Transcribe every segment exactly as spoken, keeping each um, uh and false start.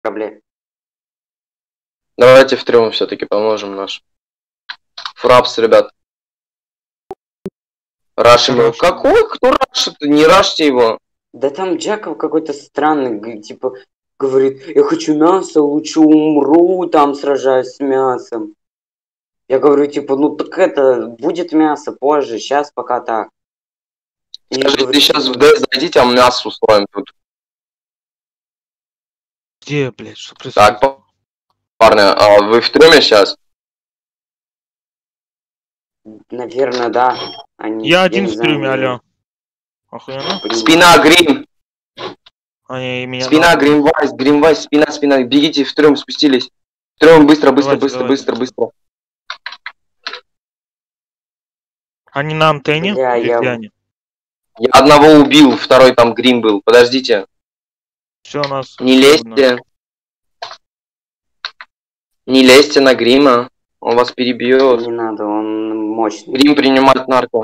корабле. Давайте втроем все-таки поможем наш. Фрапс, ребят. Рашим его. Какой? Кто рашит? Не рашьте его. Да там Джеков какой-то странный, типа, говорит, я хочу мясо, лучше умру, там сражаюсь с мясом. Я говорю, типа, ну так это, будет мясо позже, сейчас пока так. И я Скажи, говорю, ты сейчас типа, в ДС зайдите, а мясо устроим тут. Где, блядь, что происходит? Так, парни, а вы в трюме сейчас? наверное, да. Они, Я один не в знаю, трюме, наверное. алло. Охуенно? Спина, грим! Они меня Спина, нахуй. гримвайс, гримвайс, спина, спина. Бегите в трюм, спустились. В трюм, быстро, быстро, Давайте, быстро, давайте. быстро, быстро. Они на антенне? Бля, Или я- где они? Я одного убил, второй там грим был. Подождите. Все у нас. Не лезьте. Не лезьте на грима. Он вас перебьет. Не надо, он мощный. Грим принимает нарко.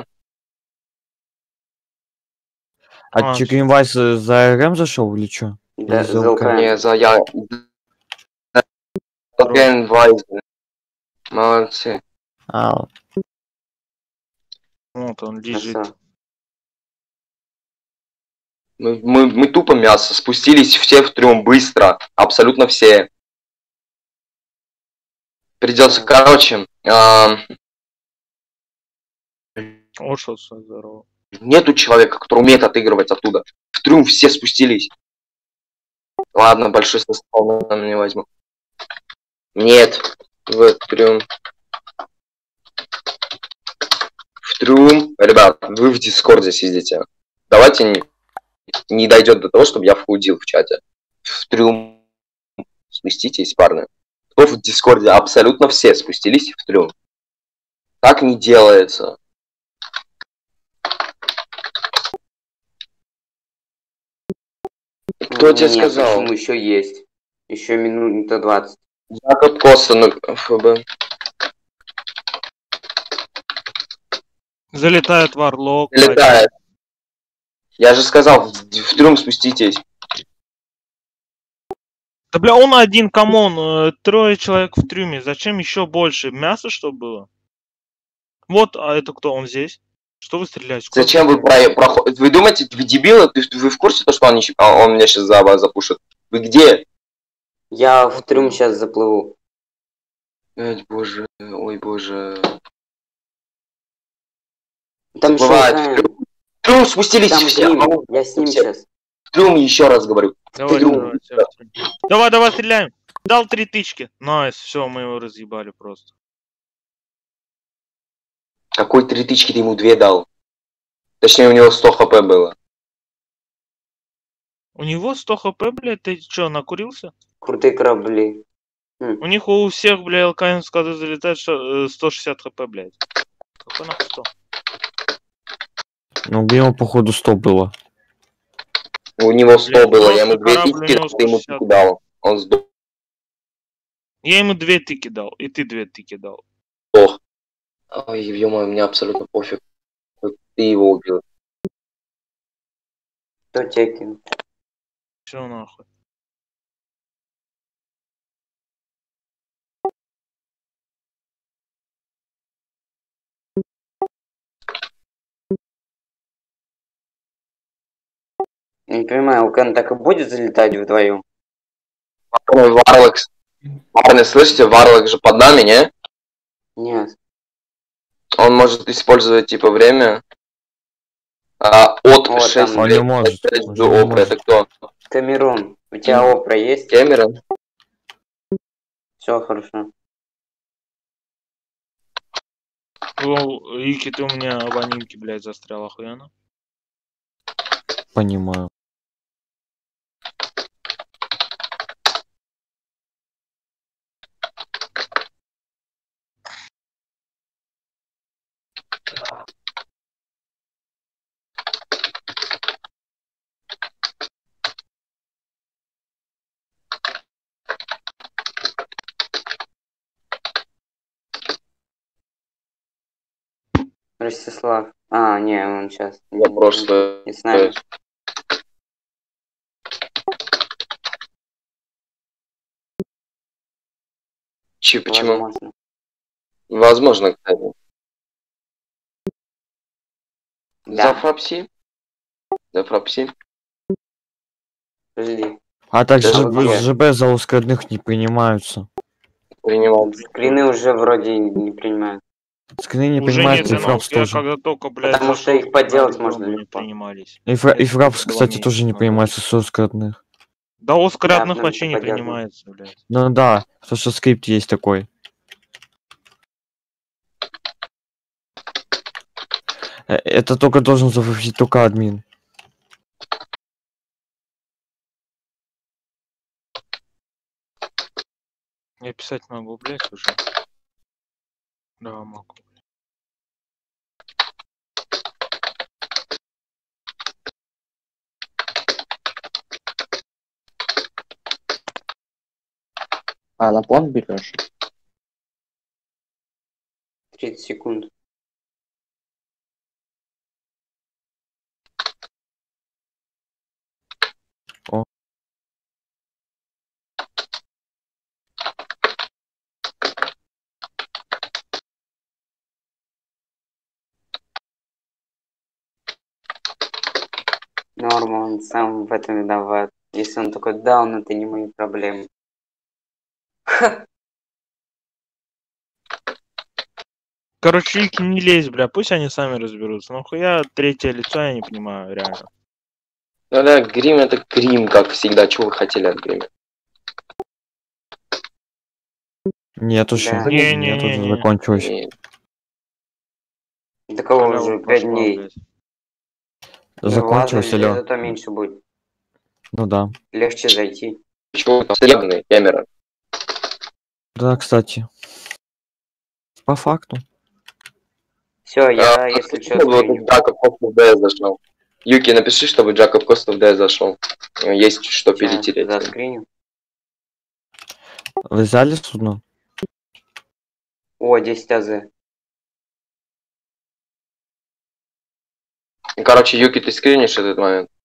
А, А, че, Гринвайс э, за РМ зашел или что? Да, Или за за ЛК? ЛК. Не, за я. Гринвайс. Молодцы. А, вот он лежит. Красава. Мы, мы, мы тупо мясо. Спустились все в трюм быстро. Абсолютно все. Придется, короче. а, О, что здорово. Нету человека, который умеет отыгрывать оттуда. В трюм все спустились. Ладно, большой состав на меня возьму. Нет. В трюм. В трюм. Ребят, вы в Дискорде сидите. Давайте не, не дойдет до того, чтобы я вхудил в чате. В трюм. Спуститесь, парни. Кто в Дискорде? Абсолютно все спустились в трюм. Так не делается. Кто тебе Нет, сказал? почему еще есть? Еще минута двадцать. Якоб Коста на ФБ. Залетает варлок. Летает. Я же сказал, в, в трюм спуститесь. Да бля, он один, камон. э, Трое человек в трюме. Зачем еще больше? Мясо, что было? Вот, а это кто? Он здесь? Что вы стреляете? Куда Зачем вы про, проходите? Вы думаете, вы дебилы? Вы, вы в курсе, то, что он, не, а, он меня сейчас за вас запушит? Вы где? Я в трюм сейчас заплыву. Ой, боже, ой, боже. Там Заплывает в шелкаем. трюм. В трюм спустились Там все. грим. А, Я с ним все. сейчас. В трюм, еще раз говорю. Давай, трюм. давай, всё, всё. давай, давай, стреляем. Дал три тычки. Найс, все, мы его разъебали просто. Какой три тычки ты ему две дал? Точнее, у него сто хп было. У него сто хп, блядь, ты что, накурился? Крутые корабли. У них у всех, блядь, ЛКМ, когда залетает шо- э, сто шестьдесят хп, блядь. Какой нахуй сто? ну Грима походу сто было. У него сто Блядь, было, я ему просто две корабль, у тычки, него ты ему сто шестьдесят. тычки дал. Он сдох. Я ему две тыки дал, и ты две тыки дал. Ой, ё-моё, мне абсолютно пофиг. Вот ты его убил. Кто текин? Все нахуй. Не понимаю, Алкан так и будет залетать вдвоем? Варлок. Парни, слышите, Варлок же под нами, не? Нет. Он может использовать, типа, время а, от Вот шесть там. Он не может, он до не опра. может. Это кто? Камерун. У тебя Мгм. опра есть? Кэмерон? Все хорошо. О, Ики, ты у меня в анимке, блядь, застрял охуенно. Понимаю. Ростислав. А, не, он сейчас. Я просто... Не с нами. Че, почему? Возможно. Возможно, кстати. Да. Зафрапси. Зафрапси. Подожди. А также Даже ЖБ, вот. ЖБ за ускоренных не принимаются. Принимал. Скрины уже вроде не принимают. Скрины не Уже нет, принимаются, и я, фрапс я тоже. когда только, блядь, Потому что их зашел, подделать на можно ребром не легко. принимались. И, фра- и Это фрапс, было кстати, месяц тоже не назад. принимается с ускоренных. Да, Оскар Да, одних потому вообще что не подделать принимается, блядь. Ну да, потому что скрипт есть такой. Э, Это только должен зафрапсить только админ. Я писать могу, блядь, уже. Да, могу. А, на план берешь? тридцать секунд. О. Норма, он сам в этом виноват. Если он такой даун, это не мои проблемы. Короче, Вики, не лезь, бля, пусть они сами разберутся. Нахуя третье лицо, я не понимаю, реально. Ну да, грим это грим, как всегда. Чего вы хотели от грима? Нет уже, Да. нет уже, Не-не-не-не. закончилось. И До кого Халява уже пять прошла, дней? блядь. Ну Закончилось, ладно, алло. зато меньше будет. Ну да. Легче зайти. Чего там ебаные камеры? Да, кстати. По факту. Все, я, А, если что, вот скриню. Джакоб Костов ДС зашел. Юки, напиши, чтобы Джакоб Костов ДС зашел. Есть что Сейчас перетереть. заскриню. Вы взяли судно? О, десять АЗ. Короче, Юки, ты скринишь этот момент.